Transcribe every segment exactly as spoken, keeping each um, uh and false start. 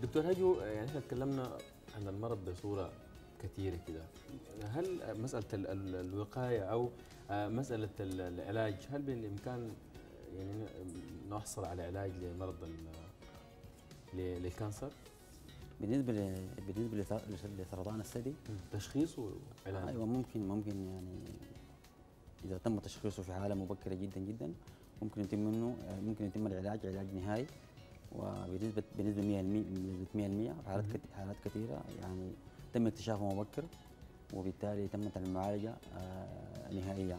دكتور هاجو، يعني احنا تكلمنا عن المرض بصوره كثيره كده. هل مساله ال- ال- الوقايه او آه، مساله ال- العلاج، هل بالامكان يعني نحصل على علاج لمرض ال- ل- للكانسر؟ بالنسبه ل... بالنسبه لث- لسرطان الثدي، تشخيص وعلاج. ايوه ممكن ممكن يعني اذا تم تشخيصه في حاله مبكره جدا جدا ممكن يتم منه ممكن يتم العلاج علاج نهائي، وبنسبه بنسبه مية بالمية، بنسبه مية بالمية في حالات كت- حالات كثيره يعني تم اكتشافه مبكر، وبالتالي تمت المعالجه آه، نهائيا.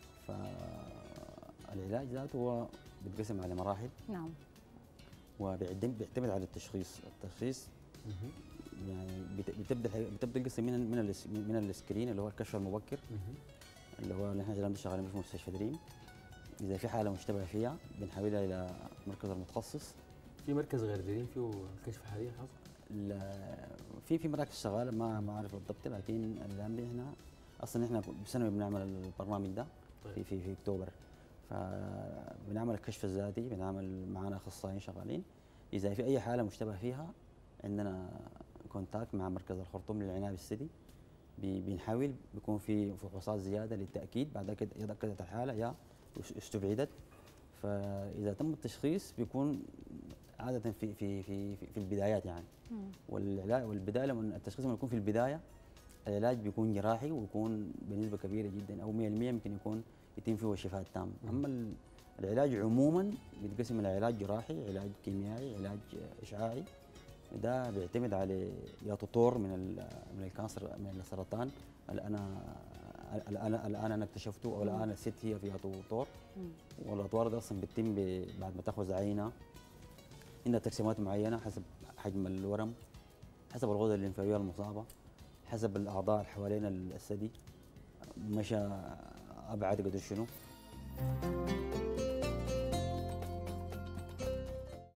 فالعلاج ذاته هو بيتقسم على مراحل، نعم. وبيعتمد بيعتمد على التشخيص. التشخيص مهم. يعني بت- بتبدا الحاجة- بتبدا القصه من ال- من الاس- من السكرين اللي هو الكشف المبكر، مهم. اللي هو اللي احنا الآن شغالين في مستشفى دريم. اذا في حاله مشتبه فيها بنحولها الى مركز المتخصص. في مركز غير دارين فيه كشف حاليا حصل؟ ال- في في مراكز شغاله ما ما اعرف بالضبط، لكن الان احنا اصلا احنا بسنوي بنعمل البرنامج ده طيب. في في في اكتوبر. فبنعمل الكشف الذاتي، بنعمل معنا اخصائيين شغالين. اذا في اي حاله مشتبه فيها عندنا كونتاكت مع مركز الخرطوم للعنايه بالثدي، بي- بنحاول بيكون في فحوصات زياده للتاكيد، بعد كده اذا كانت الحاله يا استبعدت. فاذا تم التشخيص بيكون عاده في في في في, في البدايات يعني. مم. والعلاج والبدايه لما التشخيص لما يكون في البدايه العلاج بيكون جراحي ويكون بنسبه كبيره جدا او مية بالمية يمكن يكون يتم فيه الشفاء التام. اما ال- العلاج عموما بيتقسم الى علاج جراحي، علاج كيميائي، علاج اشعاعي. ده بيعتمد على يا تطور من ال- من الكانسر من السرطان اللي انا الان الان انا اكتشفته، او الان الست هي فيها تطور. مم. والاطوار دي اصلا بتتم ب- بعد ما تاخذ عينه، عندها تقسيمات معينه حسب حجم الورم، حسب الغدة الليمفاوية المصابة، حسب الأعضاء اللي حوالين الثدي، مشى أبعد قدر شنو.